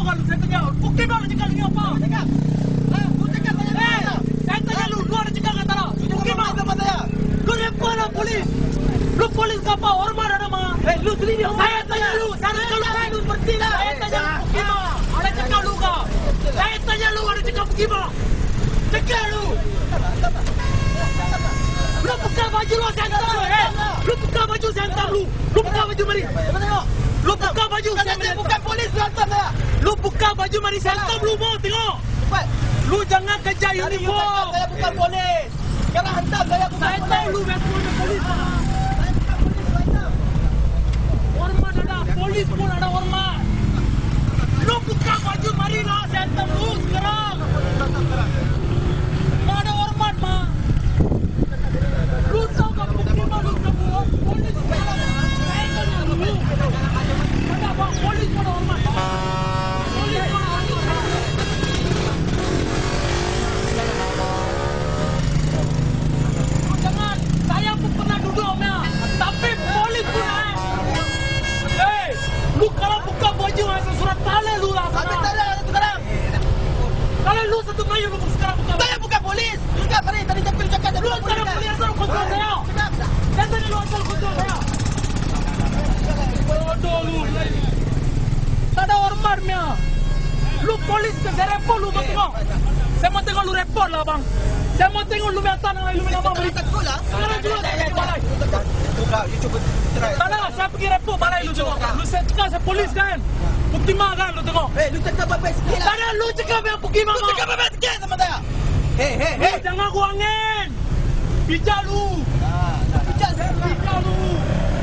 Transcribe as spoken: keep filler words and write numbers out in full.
kan saya tanya. Bukti mana cakap ni apa? Cakap. Ha, lu cakap tanya Eh, mana? saya tanya lu, lu ada cakap kata tak? Bukti mana? Apa saya? Lu apa lah polis? Lu polis apa? Hormat ada mah. Eh, lu sendiri dia. Saya tanya lu, saya kalau lu berhenti lah. Saya tanya bukti mana? Ada cakap lu kah? Saya tanya lu ada cakap bukti mana? Cakap lu. Lu buka baju lu saya hantar lu, eh. Lu buka baju saya hantar lu. Lu buka baju mari. Coba tengok. Lu buka baju Kata saya saya hantar. bukan polis, lu hantar saya. Lu buka baju mari saya hantar lu mau tengok. Cepat. Lu jangan kejar Tadi you cakap uniform. saya bukan polis. Sekarang hantar saya bukan Saya polis. tahu lu betul polis. Saya bukan polis, lu hantar. Hormat ada, polis pun ada hormat. Lu buka baju mari lah saya hantar lu sekarang. Tak ada hormat mah. Lu tahu kan bukti mah lu kamu polis. Saya tanya lu. Ada apa polis pun ada hormat. Polis pun ada hormat. Lu jangan, saya pun pernah duduk ya. Tapi polis pun eh. Eh, lu kalau buka baju asal surat tala lu lah. Habis sana. tak ada sekarang. Kalau lu satu Melayu lu sekarang buka. Saya bukan polis. Cakap tadi, tadi cakap cakap saya Lu bukan sekarang polis. polis asal kontrol saya. Cakap. Saya tanya lu asal kontrol saya. Bodoh lu. Tak ada hormatnya. Lu polis ke saya report lu mau tengok. Saya mau tengok lu report lah bang. Saya mau tengok lu minta tanah lu minta apa beri. Takut lah. Sekarang juga saya pergi balai. Coba, you cuba try. Tak lah, saya pergi report balai lu tengok. Lu saya cakap saya polis kan. Bukti mah kan lu tengok. Eh, lu cakap baik-baik sikit lah. Tak ada lu cakap yang bukti mah. Lu cakap baik-baik sikit sama saya. Hei, hei, Lu hei. jangan aku angin. Bijak lu. Ah, Bijak saya bijak lu.